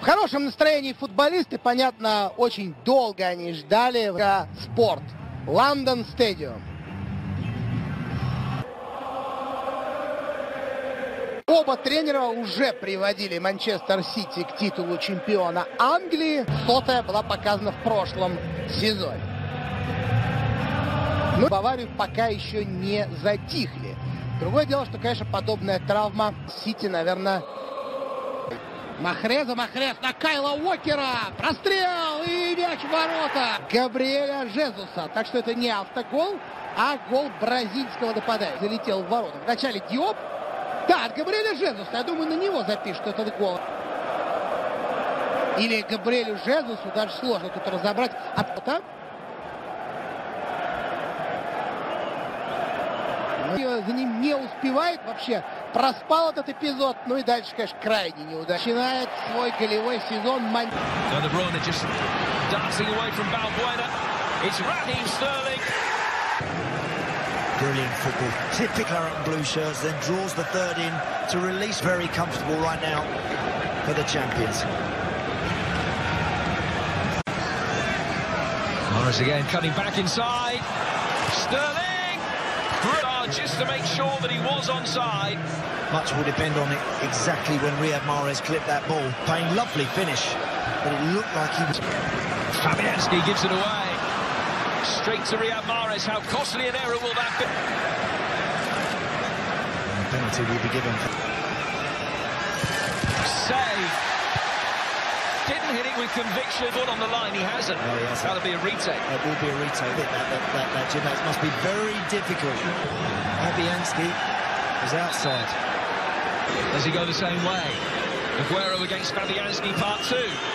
В хорошем настроении футболисты, понятно, очень долго они ждали спорт. Лондон Стадиум. Оба тренера уже приводили Манчестер Сити к титулу чемпиона Англии. 100-я была показана в прошлом сезоне. Но Баварию пока еще не затихли. Другое дело, что, конечно, подобная травма Сити, наверное... Махрез на Кайла Уокера. Прострел и мяч в ворота Габриэля Жезуса. Так что это не автогол, а гол бразильского нападающего. Залетел в ворота. Вначале Диоп. Да, от Габриэля Жезуса. Я думаю, на него запишут этот гол. Или Габриэлю Жезусу. Даже сложно тут разобрать. За ним не успевает вообще. Проспал этот эпизод. Ну и дальше, конечно, крайне неудачно. Начинает свой голевой сезон. Brilliant football. Typical Claret blue shirts, then draws the third in to release. Very comfortable right now for the champions. Morris again cutting back inside. Sterling! Just to make sure that he was onside. Much will depend on it exactly when Riyad Mahrez clipped that ball. Paying lovely finish, but it looked like he was... Fabianski gives it away. Straight to Riyad Mahrez. How costly an error will that be? And the penalty will be given. Save. Didn't hit it with conviction, but on the line he hasn't. No, he hasn't. That'll be a retake. It will be a retake. That Jim, that must be very difficult. Fabianski is outside. Does he go the same way? Aguero against Fabianski, part 2.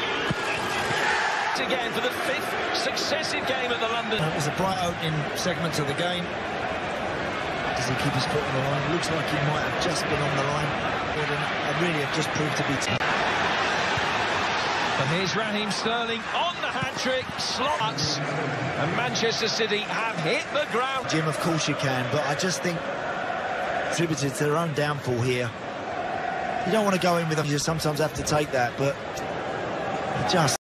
Again for the 5th successive game at the London. It was a bright opening segment of the game. Does he keep his foot on the line? Looks like he might have just been on the line. It really have just proved to be... And here's Raheem Sterling on the hat-trick, slots, and Manchester City have hit the ground. Jim, of course you can, but I just think attributed to their own downfall here. You don't want to go in with them, you sometimes have to take that, but just...